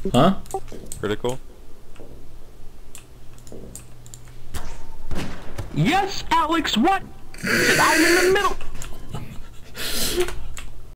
Huh? Critical? Yes, Alex, what? I'm in the middle.